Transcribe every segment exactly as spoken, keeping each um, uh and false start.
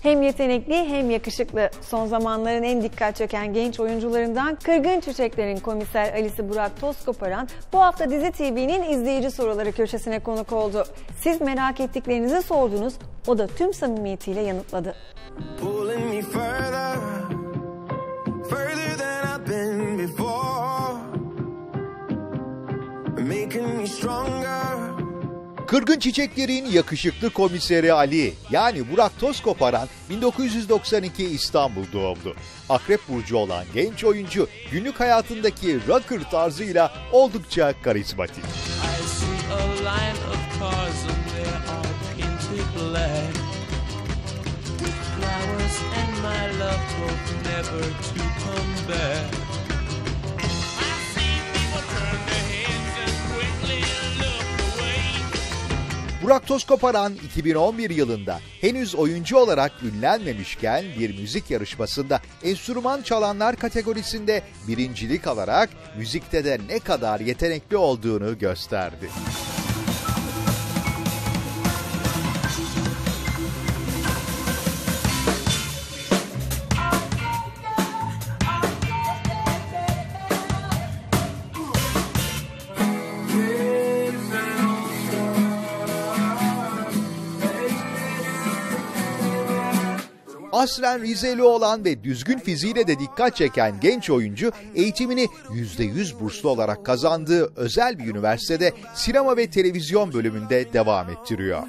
Hem yetenekli hem yakışıklı. Son zamanların en dikkat çeken genç oyuncularından Kırgın Çiçekler'in komiser Ali'si Burak Tozkoparan bu hafta Dizi T V'nin izleyici soruları köşesine konuk oldu. Siz merak ettiklerinizi sordunuz, o da tüm samimiyetiyle yanıtladı. Kırgın Çiçekler'in yakışıklı komiseri Ali, yani Burak Tozkoparan bin dokuz yüz doksan iki İstanbul doğumlu. Akrep burcu olan genç oyuncu günlük hayatındaki rocker tarzıyla oldukça karizmatik. Burak Tozkoparan iki bin on bir yılında henüz oyuncu olarak ünlenmemişken bir müzik yarışmasında enstrüman çalanlar kategorisinde birincilik alarak müzikte de ne kadar yetenekli olduğunu gösterdi. Aslen Rizeli olan ve düzgün fiziğiyle de dikkat çeken genç oyuncu eğitimini yüzde yüz burslu olarak kazandığı özel bir üniversitede sinema ve televizyon bölümünde devam ettiriyor.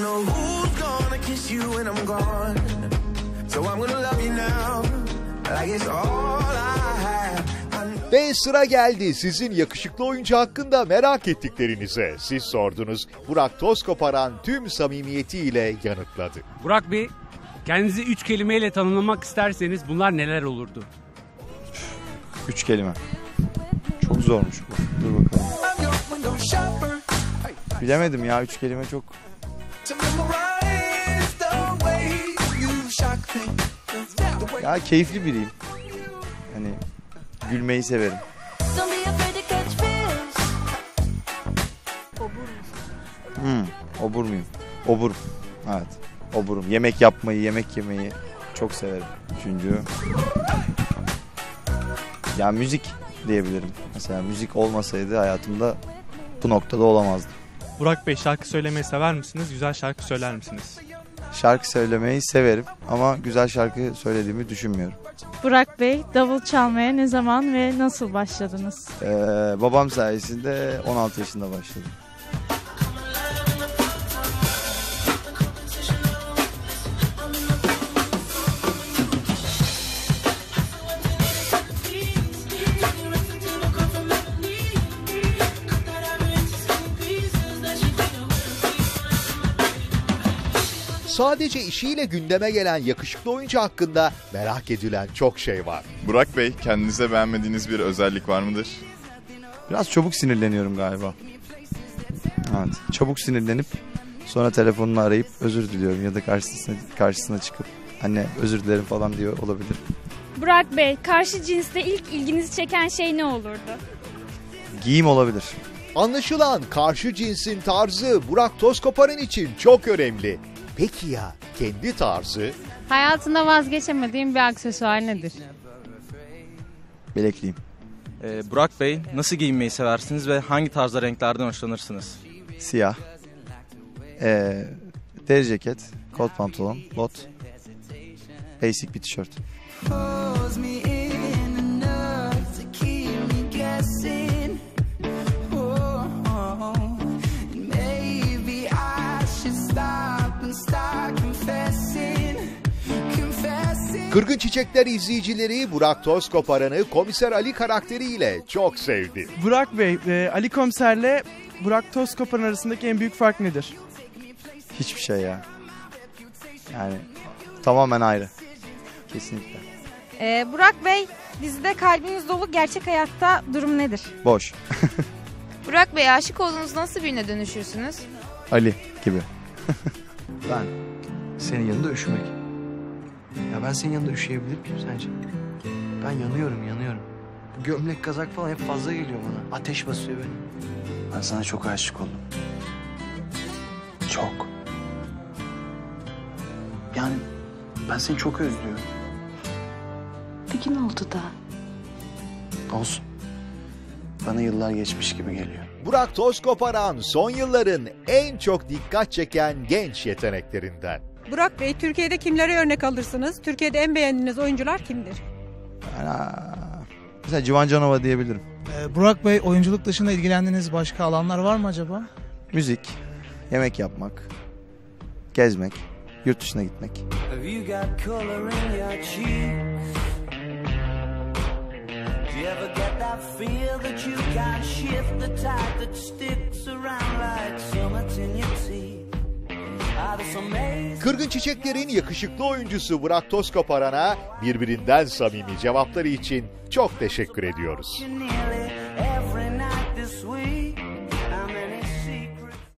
Ve sıra geldi sizin yakışıklı oyuncu hakkında merak ettiklerinize. Siz sordunuz, Burak Tozkoparan tüm samimiyetiyle yanıtladı. Burak Bey, kendinizi üç kelimeyle tanımlamak isterseniz bunlar neler olurdu? Üç kelime. Çok zormuş bu. Dur bakalım. Bilemedim ya, üç kelime çok. Ya keyifli biriyim. Hani gülmeyi severim. Hmm, obur muyum? Oburum. Evet. Oburum. Yemek yapmayı, yemek yemeyi çok severim. Üçüncü. Ya müzik diyebilirim. Mesela müzik olmasaydı hayatımda bu noktada olamazdım. Burak Bey, şarkı söylemeyi sever misiniz? Güzel şarkı söyler misiniz? Şarkı söylemeyi severim ama güzel şarkı söylediğimi düşünmüyorum. Burak Bey, davul çalmaya ne zaman ve nasıl başladınız? Ee, babam sayesinde on altı yaşında başladım. Sadece işiyle gündeme gelen yakışıklı oyuncu hakkında merak edilen çok şey var. Burak Bey, kendinize beğenmediğiniz bir özellik var mıdır? Biraz çabuk sinirleniyorum galiba. Evet, çabuk sinirlenip sonra telefonunu arayıp özür diliyorum ya da karşısına, karşısına çıkıp anne özür dilerim falan diyor olabilir. Burak Bey, karşı cinsle ilk ilginizi çeken şey ne olurdu? Giyim olabilir. Anlaşılan karşı cinsin tarzı Burak Tozkoparan için çok önemli. Peki ya kendi tarzı? Hayatında vazgeçemediğim bir aksesuar nedir? Bilekliyim. Ee, Burak Bey, nasıl giyinmeyi seversiniz ve hangi tarzda renklerden hoşlanırsınız? Siyah. Ee, deri ceket, kot pantolon, bot, basic bir tişört. Kırgın Çiçekler izleyicileri Burak Tozkoparan'ı komiser Ali karakteriyle çok sevdi. Burak Bey, e, Ali komiserle Burak Tozkoparan arasındaki en büyük fark nedir? Hiçbir şey ya. Yani tamamen ayrı. Kesinlikle. Ee, Burak Bey, dizide kalbiniz dolu, gerçek hayatta durum nedir? Boş. Burak Bey, aşık olduğunuz nasıl birine dönüşürsünüz? Ali gibi. Ben senin yanında üşümek. Ya ben senin yanında üşüyebilir miyim sence? Ben yanıyorum, yanıyorum. Bu gömlek, kazak falan hep fazla geliyor bana. Ateş basıyor beni. Ben sana çok aşık oldum. Çok. Yani Ben seni çok özlüyorum. Peki ne oldu da? Olsun. Bana yıllar geçmiş gibi geliyor. Burak Tozkoparan son yılların en çok dikkat çeken genç yeteneklerinden. Burak Bey, Türkiye'de kimlere örnek alırsınız? Türkiye'de en beğendiğiniz oyuncular kimdir? Ana. Mesela Civan Canova diyebilirim. Ee, Burak Bey, oyunculuk dışında ilgilendiğiniz başka alanlar var mı acaba? Müzik, yemek yapmak, gezmek, yurt dışına gitmek. Kırgın Çiçekler'in yakışıklı oyuncusu Burak Tozkoparan'a birbirinden samimi cevapları için çok teşekkür ediyoruz.